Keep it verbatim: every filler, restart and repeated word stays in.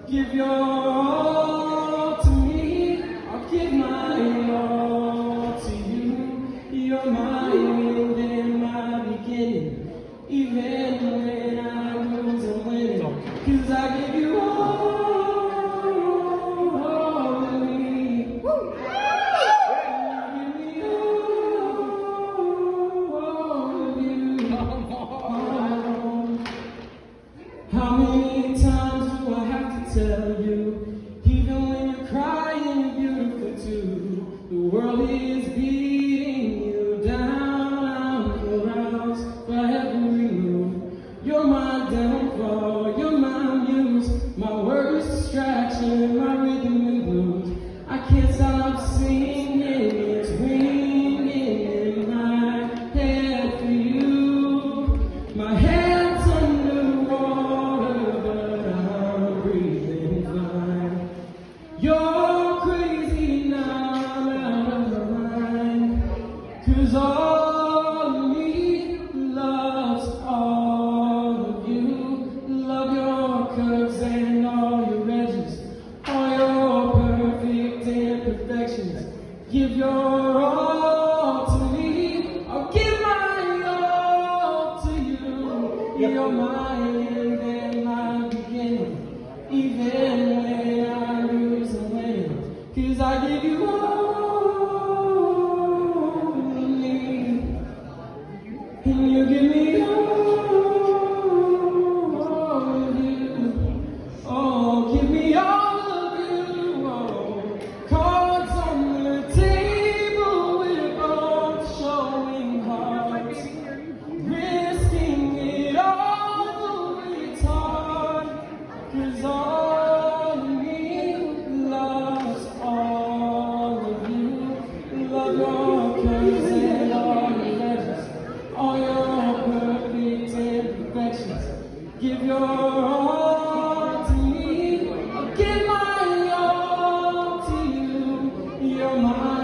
Give your all to me, I'll give my all to you. You're my end and my beginning, even when I lose and win. Cause I give you all, all of me. Woo. You give me all, all of you. Oh. How many times do I have to tell you, even when you're crying, you're beautiful too. The world is beating you down, I'm aroused by every move. You're my downfall, you're my muse, my worst distraction, my rhythm and blues. I can't stop singing, it's ringing in my head for you. My head's underwater, but I'm breathing fine. You're crazy now, I'm out of my mind. Cause all of me loves all of you. Love your curves and all your edges, all your perfect imperfections. Give your all to me, I'll give my all to you. You're my end and my beginning, even when I lose and win. Cause I give you all of me, and you give me all, all of you. Oh, give me all of you. Oh, cards on the table, we're both showing hearts, risking it all, though it's hard. Cause all of me loves all of you. Love your curves and all your edges, all your perfect imperfections. Give your all to me, I'll give my all to you. You're my